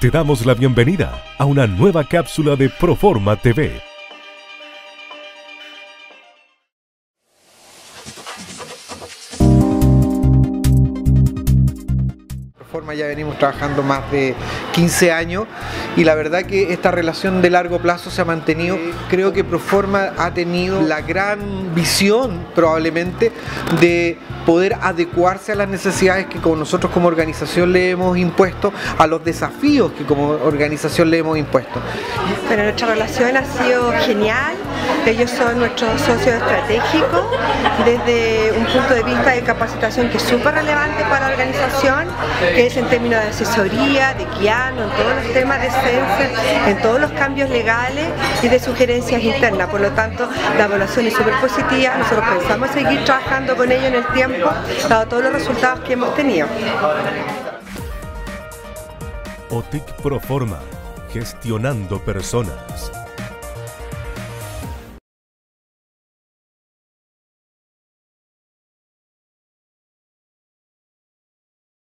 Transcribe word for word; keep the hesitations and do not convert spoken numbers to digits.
Te damos la bienvenida a una nueva cápsula de Proforma T V. Proforma ya venimos trabajando más de quince años y la verdad que esta relación de largo plazo se ha mantenido. Creo que Proforma ha tenido la gran visión probablemente de poder adecuarse a las necesidades que como nosotros como organización le hemos impuesto, a los desafíos que como organización le hemos impuesto. Bueno, nuestra relación ha sido genial. Ellos son nuestros socios estratégicos desde un punto de vista de capacitación que es súper relevante para la organización, que es en términos de asesoría, de guiarnos en todos los temas de ciencia, en todos los cambios legales y de sugerencias internas. Por lo tanto, la evaluación es súper positiva. Nosotros pensamos seguir trabajando con ellos en el tiempo, dado todos los resultados que hemos tenido. O T I C Proforma, gestionando personas.